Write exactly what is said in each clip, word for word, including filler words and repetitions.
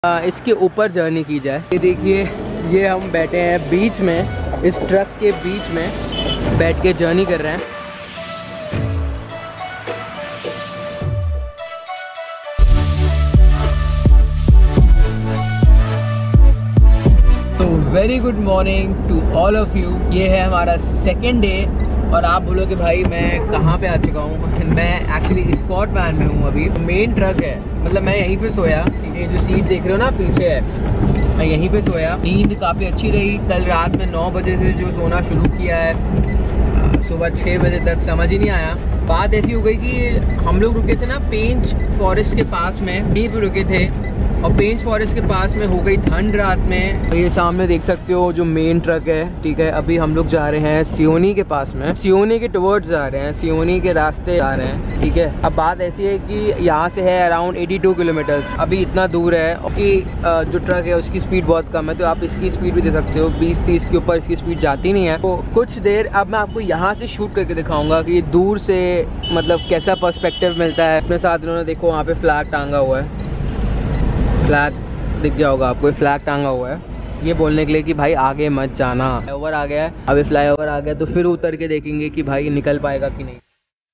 इसके ऊपर जर्नी की जाए। ये देखिए, ये हम बैठे हैं बीच में, इस ट्रक के बीच में बैठ के जर्नी कर रहे हैं। तो very good morning to all of you. ये है हमारा सेकेंड डे और आप बोलोगे भाई मैं कहाँ पे आ चुका हूँ। मैं एक्चुअली स्कॉट वैन में हूँ। अभी मेन ट्रक है, मतलब मैं यहीं पे सोया। ये जो सीट देख रहे हो ना पीछे है, मैं यहीं पे सोया। नींद काफ़ी अच्छी रही। कल रात में नौ बजे से जो सोना शुरू किया है, सुबह छः बजे तक समझ ही नहीं आया। बात ऐसी हो गई कि हम लोग रुके थे ना पेंच फॉरेस्ट के पास में, यहीं पे रुके थे और पेंच फॉरेस्ट के पास में हो गई ठंड रात में। तो ये सामने देख सकते हो जो मेन ट्रक है, ठीक है। अभी हम लोग जा रहे हैं सियोनी के पास में, सियोनी के टुवर्ड्स जा रहे हैं, सियोनी के रास्ते जा रहे हैं, ठीक है। अब बात ऐसी है कि यहाँ से है अराउंड बयासी किलोमीटर्स, अभी इतना दूर है कि जो ट्रक है उसकी स्पीड बहुत कम है, तो आप इसकी स्पीड भी दे सकते हो, बीस तीस के ऊपर इसकी स्पीड जाती नहीं है। तो कुछ देर अब मैं आपको यहाँ से शूट करके दिखाऊंगा कि दूर से मतलब कैसा पर्सपेक्टिव मिलता है। अपने साथ इन्होंने देखो वहाँ पे फ्लैग टांगा हुआ है, फ्लैग दिख गया होगा आपको, फ्लैग टांगा हुआ है ये बोलने के लिए कि भाई आगे मत जाना। फ्लाईओवर आ गया है, अभी फ्लाईओवर आ गया तो फिर उतर के देखेंगे कि भाई निकल पाएगा कि नहीं।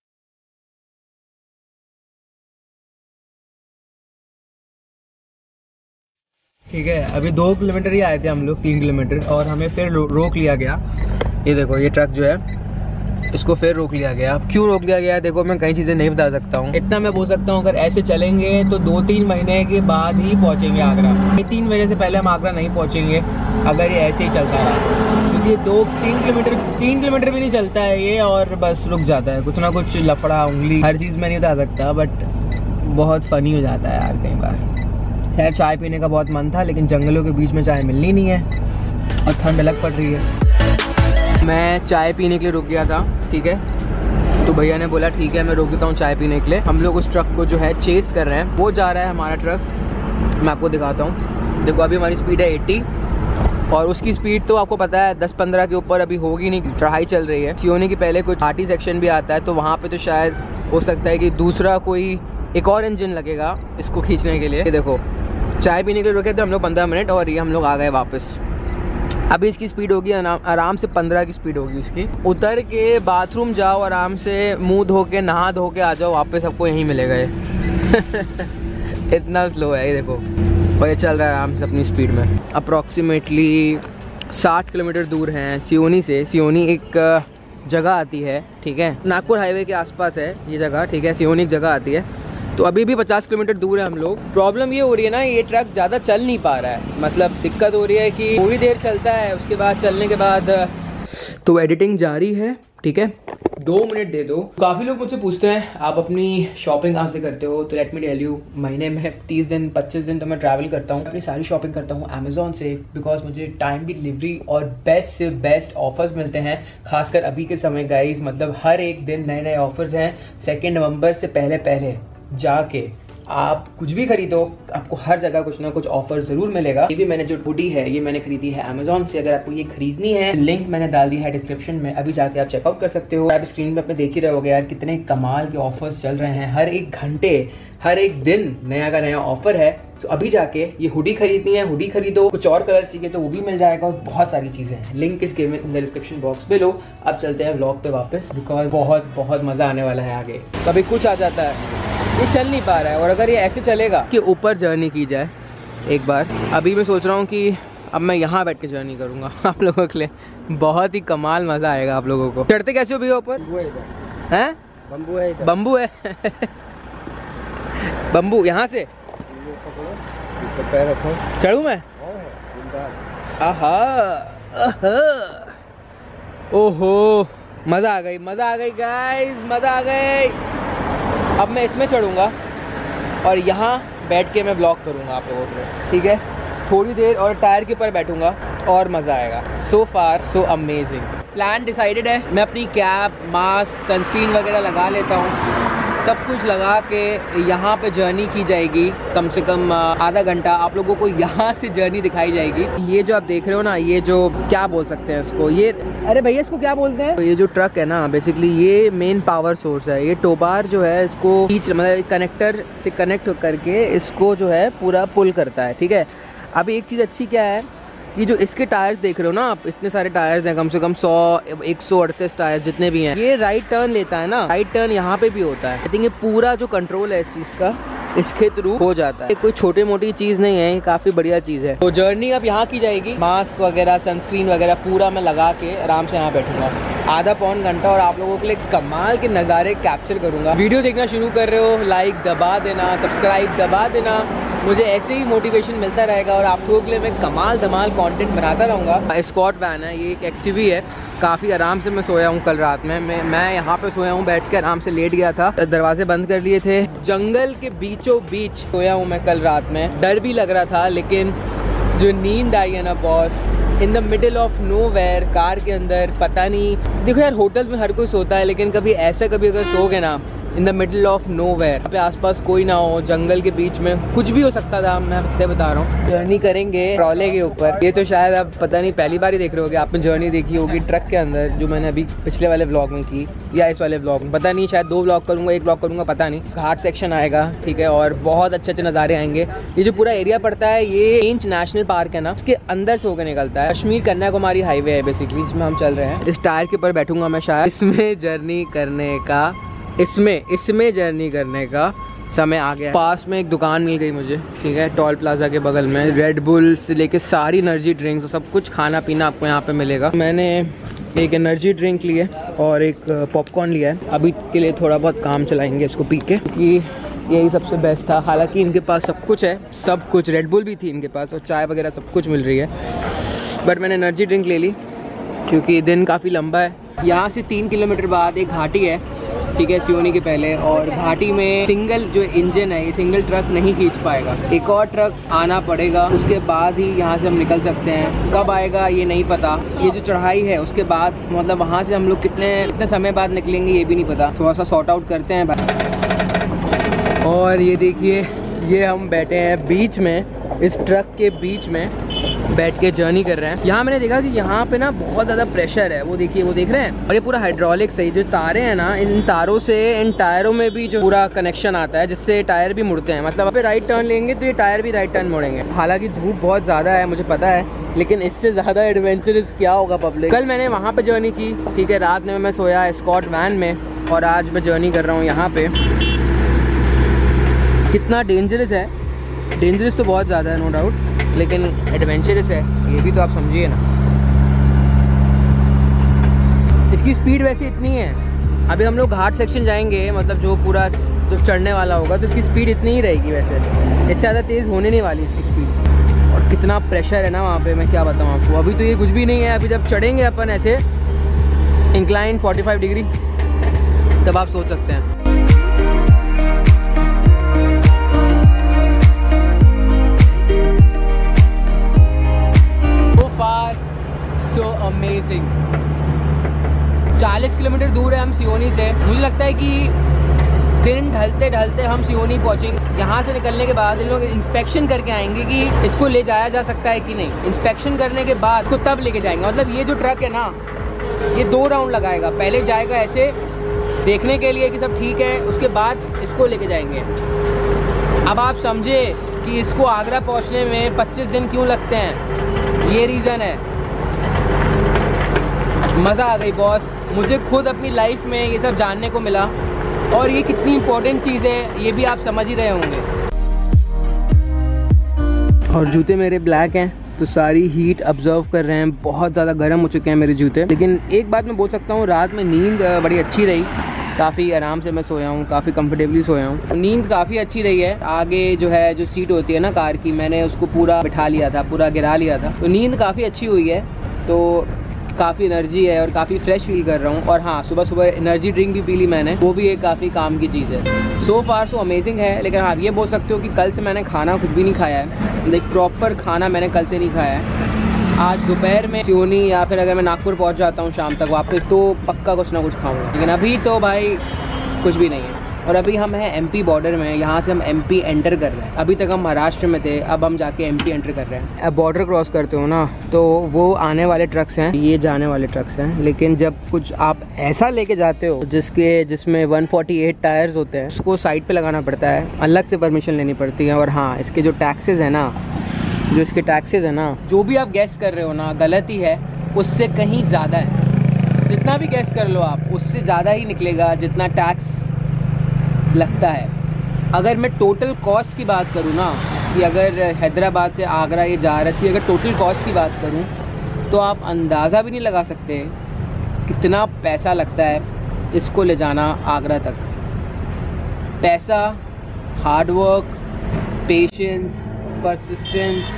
ठीक है, अभी दो किलोमीटर ही आए थे हम लोग, तीन किलोमीटर, और हमें फिर रो, रोक लिया गया। ये देखो ये ट्रक जो है इसको फिर रोक लिया गया। अब क्यों रोक लिया गया देखो, मैं कई चीज़ें नहीं बता सकता हूँ। इतना मैं बोल सकता हूँ, अगर ऐसे चलेंगे तो दो तीन महीने के बाद ही पहुँचेंगे आगरा। ये तीन महीने से पहले हम आगरा नहीं पहुँचेंगे अगर ये ऐसे ही चलता रहा, क्योंकि दो तीन किलोमीटर तीन किलोमीटर भी नहीं चलता है ये और बस रुक जाता है। कुछ ना कुछ लफड़ा उंगली, हर चीज़ मैं नहीं बता सकता, बट बहुत फ़नी हो जाता है यार कई बार। खैर चाय पीने का बहुत मन था, लेकिन जंगलों के बीच में चाय मिलनी नहीं है और ठंड अलग पड़ रही है। मैं चाय पीने के लिए रुक गया था, ठीक है। तो भैया ने बोला ठीक है मैं रोक देता हूँ चाय पीने के लिए। हम लोग उस ट्रक को जो है चेस कर रहे हैं, वो जा रहा है हमारा ट्रक। मैं आपको दिखाता हूँ, देखो अभी हमारी स्पीड है अस्सी और उसकी स्पीड तो आपको पता है दस पंद्रह के ऊपर अभी होगी नहीं, चढ़ाई चल रही है। सियोनी के पहले कुछ घाटी सेक्शन भी आता है, तो वहाँ पे तो शायद हो सकता है कि दूसरा कोई एक और इंजन लगेगा इसको खींचने के लिए। ये देखो चाय पीने के लिए रुके थे हम लोग पंद्रह मिनट और ये हम लोग आ गए वापस। अभी इसकी स्पीड होगी आराम से पंद्रह की स्पीड होगी उसकी। उतर के बाथरूम जाओ, आराम से मुंह धो के नहा धो के आ जाओ वापस, सबको यहीं मिलेगा ये। इतना स्लो है ये देखो, और ये चल रहा है आराम से अपनी स्पीड में। अप्रॉक्सीमेटली साठ किलोमीटर दूर हैं सियोनी से। सियोनी एक जगह आती है, ठीक है, नागपुर हाईवे के आसपास है ये जगह, ठीक है। सियोनी एक जगह आती है, तो अभी भी पचास किलोमीटर दूर है हम लोग। प्रॉब्लम ये हो रही है ना, ये ट्रक ज़्यादा चल नहीं पा रहा है, मतलब दिक्कत हो रही है कि थोड़ी देर चलता है, उसके बाद चलने के बाद तो एडिटिंग जारी है, ठीक है। दो मिनट दे दो। काफ़ी लोग मुझसे पूछते हैं आप अपनी शॉपिंग कहाँ से करते हो, तो लेट मी टेल यू, महीने में तीस दिन पच्चीस दिन तो मैं ट्रैवल करता हूँ। अपनी सारी शॉपिंग करता हूँ अमेजोन से, बिकॉज मुझे टाइम की डिलीवरी और बेस्ट से बेस्ट ऑफर्स मिलते हैं, खासकर अभी के समय गाइज। मतलब हर एक दिन नए नए ऑफर्स हैं। सेकेंड नवंबर से पहले पहले जाके आप कुछ भी खरीदो, आपको हर जगह कुछ ना कुछ ऑफर जरूर मिलेगा। ये भी मैंने जो हुडी है ये मैंने खरीदी है अमेजोन से। अगर आपको ये खरीदनी है, लिंक मैंने डाल दी है डिस्क्रिप्शन में, अभी जाके आप चेकआउट कर सकते हो। आप स्क्रीन पे अपने देख ही रहे होगे यार कितने कमाल के ऑफर्स चल रहे हैं। हर एक घंटे हर एक दिन नया का नया ऑफर है। तो अभी जाके ये हुडी खरीदनी है, हुडी खरीदो। कुछ और कलर चाहिए तो वो भी मिल जाएगा और बहुत सारी चीजें हैं। लिंक इस given in the description box में लो। अब चलते हैं व्लॉग पे वापस, बिकॉज बहुत बहुत मजा आने वाला है आगे। कभी कुछ आ जाता है, ये चल नहीं पा रहा है, और अगर ये ऐसे चलेगा कि ऊपर जर्नी की जाए एक बार। अभी मैं सोच रहा हूँ कि अब मैं यहाँ बैठ के जर्नी करूँगा आप लोगों के लिए, बहुत ही कमाल मज़ा आएगा आप लोगों को। चढ़ते कैसे हो भैया ऊपर? हैं? बम्बू है, बम्बू है। बम्बू यहाँ से चढ़ूँ मैं? आहा, ओहो, मज़ा आ गई, मज़ा आ गई गाइस, मज़ा आ गई। अब मैं इसमें चढ़ूँगा और यहाँ बैठ के मैं ब्लॉग करूँगा आप लोगों को, ठीक है। थोड़ी देर और टायर के ऊपर बैठूँगा और मज़ा आएगा। So far so amazing. Plan decided है, मैं अपनी कैप, मास्क, सनस्क्रीन वगैरह लगा लेता हूँ। सब कुछ लगा के यहाँ पे जर्नी की जाएगी। कम से कम आधा घंटा आप लोगों को यहाँ से जर्नी दिखाई जाएगी। ये जो आप देख रहे हो ना, ये जो क्या बोल सकते हैं इसको, ये अरे भैया इसको क्या बोलते हैं, तो ये जो ट्रक है ना बेसिकली ये मेन पावर सोर्स है। ये टोबार जो है इसको खींच मतलब कनेक्टर से कनेक्ट करके इसको जो है पूरा पुल करता है, ठीक है। अभी एक चीज़ अच्छी क्या है, ये जो इसके टायर्स देख रहे हो ना आप, इतने सारे टायर्स हैं, कम से कम सौ एक सौ अड़तीस टायर्स जितने भी हैं। ये राइट टर्न लेता है ना, राइट टर्न यहाँ पे भी होता है। आई थिंक ये पूरा जो कंट्रोल है इस चीज़ का इसके थ्रू हो जाता है। कोई छोटी मोटी चीज़ नहीं है, ये काफ़ी बढ़िया चीज़ है। तो जर्नी अब यहाँ की जाएगी। मास्क वगैरह सनस्क्रीन वगैरह पूरा मैं लगा के आराम से यहाँ बैठूंगा आधा पौन घंटा और आप लोगों के लिए कमाल के नज़ारे कैप्चर करूँगा। वीडियो देखना शुरू कर रहे हो, लाइक दबा देना, सब्सक्राइब दबा देना, मुझे ऐसे ही मोटिवेशन मिलता रहेगा और आप लोगों के लिए मैं कमाल धमाल कंटेंट बनाता रहूँगा। स्कॉट वैन है, ये एक एक्सयूवी है। काफ़ी आराम से मैं सोया हूँ कल रात में। मैं मैं यहाँ पे सोया हूँ, बैठ के आराम से लेट गया था, दरवाजे बंद कर लिए थे। जंगल के बीचों बीच सोया हूँ मैं कल रात में। डर भी लग रहा था, लेकिन जो नींद आई है ना boss, in the middle of nowhere, car के अंदर, पता नहीं। देखो यार, होटल में हर कोई सोता है, लेकिन कभी ऐसा कभी अगर सोओगे ना in the middle of nowhere, पे आसपास कोई ना हो, जंगल के बीच में, कुछ भी हो सकता था। मैं आपसे बता रहा हूँ, जर्नी करेंगे ट्रॉले के ऊपर। ये तो शायद आप पता नहीं पहली बार ही देख रहे होगे, आपने जर्नी देखी होगी ट्रक के अंदर, जो मैंने अभी पिछले वाले व्लॉग में की या इस वाले व्लॉग में, पता नहीं, शायद दो व्लॉग करूँगा, एक व्लॉग करूँगा, पता नहीं। घाट सेक्शन आएगा, ठीक है, और बहुत अच्छे अच्छे नज़ारे आएंगे। ये जो पूरा एरिया पड़ता है, ये पेंच नेशनल पार्क है ना, उसके अंदर से होकर निकलता है। कश्मीर कन्याकुमारी हाईवे है बेसिकली, जिसमें हम चल रहे हैं। इस टायर के ऊपर बैठूंगा मैं शायद। इसमें जर्नी करने का इसमें इसमें जर्नी करने का समय आ गया। पास में एक दुकान मिल गई मुझे, ठीक है, टोल प्लाजा के बगल में। रेड बुल से लेके सारी एनर्जी ड्रिंक्स, सब कुछ खाना पीना आपको यहाँ पे मिलेगा। मैंने एक एनर्जी ड्रिंक ली है और एक पॉपकॉर्न लिया है। अभी के लिए थोड़ा बहुत काम चलाएंगे इसको पी के, क्योंकि यही सबसे बेस्ट था। हालांकि इनके पास सब कुछ है, सब कुछ, रेड बुल भी थी इनके पास और चाय वगैरह सब कुछ मिल रही है, बट मैंने एनर्जी ड्रिंक ले ली क्योंकि दिन काफ़ी लंबा है। यहाँ से तीन किलोमीटर बाद एक घाटी है, ठीक है, सियोनी के पहले, और घाटी में सिंगल जो इंजन है, ये सिंगल ट्रक नहीं खींच पाएगा, एक और ट्रक आना पड़ेगा, उसके बाद ही यहाँ से हम निकल सकते हैं। कब आएगा ये नहीं पता। ये जो चढ़ाई है उसके बाद, मतलब वहाँ से हम लोग कितने कितने समय बाद निकलेंगे ये भी नहीं पता। थोड़ा सा सॉर्ट आउट करते हैं भाई। और ये देखिए, ये हम बैठे हैं बीच में, इस ट्रक के बीच में बैठ के जर्नी कर रहे हैं। यहाँ मैंने देखा कि यहाँ पे ना बहुत ज़्यादा प्रेशर है, वो देखिए, वो देख रहे हैं, और ये पूरा हाइड्रोलिक्स है। जो तारे हैं ना, इन तारों से इन टायरों में भी जो पूरा कनेक्शन आता है, जिससे टायर भी मुड़ते हैं। मतलब पे राइट टर्न लेंगे तो ये टायर भी राइट टर्न मुड़ेंगे। हालांकि धूप बहुत ज़्यादा है, मुझे पता है, लेकिन इससे ज़्यादा एडवेंचरस क्या होगा पब्लिक। कल मैंने वहाँ पर जर्नी की, ठीक है, रात में मैं सोया स्कॉट वैन में, और आज मैं जर्नी कर रहा हूँ यहाँ पे। कितना डेंजरस है, डेंजरस तो बहुत ज़्यादा है नो डाउट, लेकिन एडवेंचरस है, ये भी तो आप समझिए ना। इसकी स्पीड वैसे इतनी है। अभी हम लोग घाट सेक्शन जाएंगे, मतलब जो पूरा जो चढ़ने वाला होगा, तो इसकी स्पीड इतनी ही रहेगी वैसे, इससे ज़्यादा तेज़ होने नहीं वाली इसकी स्पीड। और कितना प्रेशर है ना वहाँ पे, मैं क्या बताऊँ आपको। अभी तो ये कुछ भी नहीं है, अभी जब चढ़ेंगे अपन ऐसे इंक्लाइन पैंतालीस डिग्री, तब आप सोच सकते हैं। So amazing। चालीस किलोमीटर दूर है हम सियोनी से। मुझे लगता है कि दिन ढलते ढलते हम सियोनी पहुंचेंगे। यहाँ से निकलने के बाद इन लोग इंस्पेक्शन करके आएंगे कि इसको ले जाया जा सकता है कि नहीं। इंस्पेक्शन करने के बाद इसको तब लेके जाएंगे। मतलब ये जो ट्रक है ना, ये दो राउंड लगाएगा। पहले जाएगा ऐसे देखने के लिए कि सब ठीक है, उसके बाद इसको लेके जाएंगे। अब आप समझे कि इसको आगरा पहुँचने में पच्चीस दिन क्यों लगते हैं, ये रीज़न है। मज़ा आ गई बॉस, मुझे खुद अपनी लाइफ में ये सब जानने को मिला, और ये कितनी इम्पोर्टेंट चीज़ है ये भी आप समझ ही रहे होंगे। और जूते मेरे ब्लैक हैं, तो सारी हीट ऑब्जर्व कर रहे हैं। बहुत ज़्यादा गर्म हो चुके हैं मेरे जूते। लेकिन एक बात मैं बोल सकता हूँ, रात में नींद बड़ी अच्छी रही, काफ़ी आराम से मैं सोया हूँ, काफ़ी कंफर्टेबली सोया हूँ। नींद काफ़ी अच्छी रही है। आगे जो है जो सीट होती है ना कार की, मैंने उसको पूरा बिठा लिया था, पूरा गिरा लिया था, तो नींद काफ़ी अच्छी हुई है। तो काफ़ी एनर्जी है और काफ़ी फ्रेश फील कर रहा हूँ। और हाँ, सुबह सुबह एनर्जी ड्रिंक भी पी ली मैंने, वो भी एक काफ़ी काम की चीज़ है। सो फार सो अमेजिंग है। लेकिन हाँ, ये बोल सकते हो कि कल से मैंने खाना कुछ भी नहीं खाया है, लाइक प्रॉपर खाना मैंने कल से नहीं खाया है। आज दोपहर में सियोनी या फिर अगर मैं नागपुर पहुँच जाता हूँ शाम तक वापस, तो पक्का कुछ ना कुछ खाऊँगा। लेकिन अभी तो भाई कुछ भी नहीं है। और अभी हम हैं एमपी बॉर्डर में। यहाँ से हम एमपी एंटर कर रहे हैं। अभी तक हम महाराष्ट्र में थे, अब हम जाके एमपी एंटर कर रहे हैं। अब बॉर्डर क्रॉस करते हो ना तो वो आने वाले ट्रक्स हैं, ये जाने वाले ट्रक्स हैं। लेकिन जब कुछ आप ऐसा लेके जाते हो जिसके जिसमें वन फोर्टी एट टायर्स होते हैं, उसको साइड पे लगाना पड़ता है, अलग से परमिशन लेनी पड़ती है। और हाँ, इसके जो टैक्सेस है ना, जो इसके टैक्सेस है ना, जो भी आप गैस कर रहे हो ना, गलत ही है, उससे कहीं ज़्यादा है। जितना भी गैस कर लो आप, उससे ज़्यादा ही निकलेगा जितना टैक्स लगता है। अगर मैं टोटल कॉस्ट की बात करूँ ना, कि अगर हैदराबाद से आगरा ये जा रहा है, इसकी अगर टोटल कॉस्ट की बात करूँ तो आप अंदाज़ा भी नहीं लगा सकते कितना पैसा लगता है इसको ले जाना आगरा तक। पैसा, हार्डवर्क, पेशेंस, परसिस्टेंस।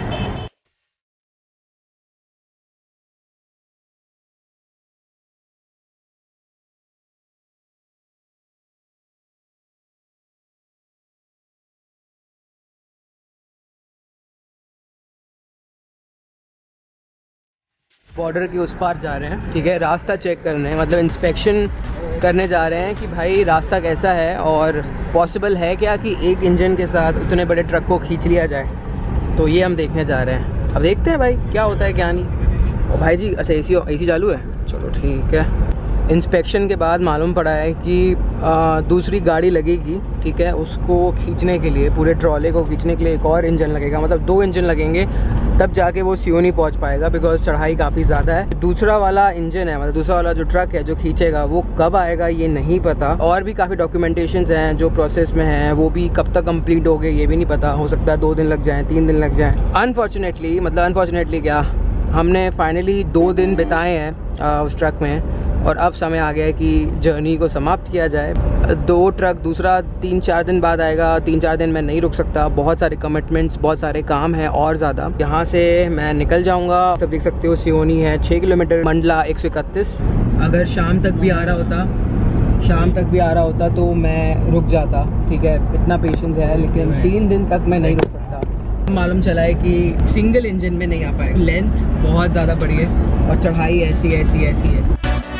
बॉर्डर के उस पार जा रहे हैं, ठीक है, रास्ता चेक करने, मतलब इंस्पेक्शन करने जा रहे हैं कि भाई रास्ता कैसा है और पॉसिबल है क्या कि एक इंजन के साथ उतने बड़े ट्रक को खींच लिया जाए। तो ये हम देखने जा रहे हैं। अब देखते हैं भाई क्या होता है क्या नहीं। और भाई जी, अच्छा एसी एसी चालू है, चलो ठीक है। इंस्पेक्शन के बाद मालूम पड़ा है कि आ, दूसरी गाड़ी लगेगी, ठीक है, उसको खींचने के लिए, पूरे ट्रॉले को खींचने के लिए एक और इंजन लगेगा, मतलब दो इंजन लगेंगे, तब जाके वो सियोनी पहुंच पाएगा, बिकॉज चढ़ाई काफ़ी ज़्यादा है। दूसरा वाला इंजन है, मतलब दूसरा वाला जो ट्रक है जो खींचेगा, वो कब आएगा ये नहीं पता। और भी काफ़ी डॉक्यूमेंटेशंस हैं जो प्रोसेस में हैं, वो भी कब तक कंप्लीट हो गए ये भी नहीं पता। हो सकता है दो दिन लग जाएँ, तीन दिन लग जाएँ। अनफॉर्चुनेटली, मतलब अनफॉर्चुनेटली क्या, हमने फाइनली दो दिन बिताए हैं उस ट्रक में, और अब समय आ गया है कि जर्नी को समाप्त किया जाए। दो ट्रक दूसरा तीन चार दिन बाद आएगा। तीन चार दिन मैं नहीं रुक सकता, बहुत सारे कमिटमेंट्स, बहुत सारे काम हैं और ज़्यादा। यहाँ से मैं निकल जाऊँगा। सब देख सकते हो सियोनी है छः किलोमीटर, मंडला एक सौ इकतीस। अगर शाम तक भी आ रहा होता शाम तक भी आ रहा होता तो मैं रुक जाता, ठीक है, इतना पेशेंस है। लेकिन तीन दिन तक मैं नहीं रुक सकता। मालूम चला है कि सिंगल इंजन में नहीं आ पाएगा, लेंथ बहुत ज़्यादा बड़ी है और चढ़ाई ऐसी ऐसी ऐसी है।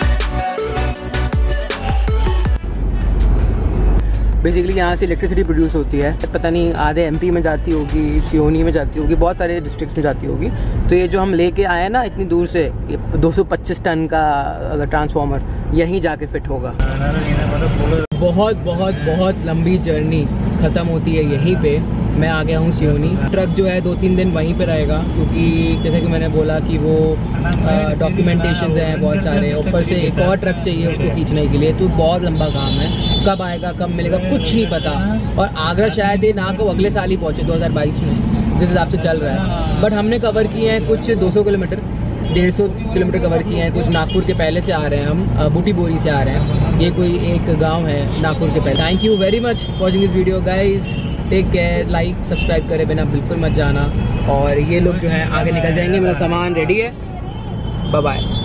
बेसिकली यहाँ से इलेक्ट्रिसिटी प्रोड्यूस होती है, पता नहीं आधे एमपी में जाती होगी, सियोनी में जाती होगी, बहुत सारे डिस्ट्रिक्ट्स में जाती होगी। तो ये जो हम लेके आए ना इतनी दूर से, ये दो सौ पच्चीस टन का अगर ट्रांसफार्मर यहीं जाके फिट होगा। बहुत बहुत बहुत लंबी जर्नी ख़त्म होती है यहीं पे। मैं आ गया हूँ सियोनी। ट्रक जो है दो तीन दिन वहीं पे रहेगा, क्योंकि जैसे कि मैंने बोला कि वो डॉक्यूमेंटेशंस हैं बहुत सारे, ऊपर से एक और ट्रक चाहिए उसको खींचने के लिए। तो बहुत लंबा काम है, कब आएगा कब मिलेगा कुछ नहीं पता। और आगरा शायद ये ना को अगले साल ही पहुँचे दो हज़ार बाईस में, जिस हिसाब से चल रहा है। बट हमने कवर किए हैं कुछ दो सौ किलोमीटर, डेढ़ सौ किलोमीटर कवर किए हैं। कुछ नागपुर के पहले से आ रहे हैं, हम बूटी बोरी से आ रहे हैं। ये कोई एक गांव है नागपुर के पहले। Thank you very much for watching this video guys. Take care, like subscribe करे बिना बिल्कुल मत जाना। और ये लोग जो हैं आगे निकल जाएंगे, मेरा सामान रेडी है। Bye bye.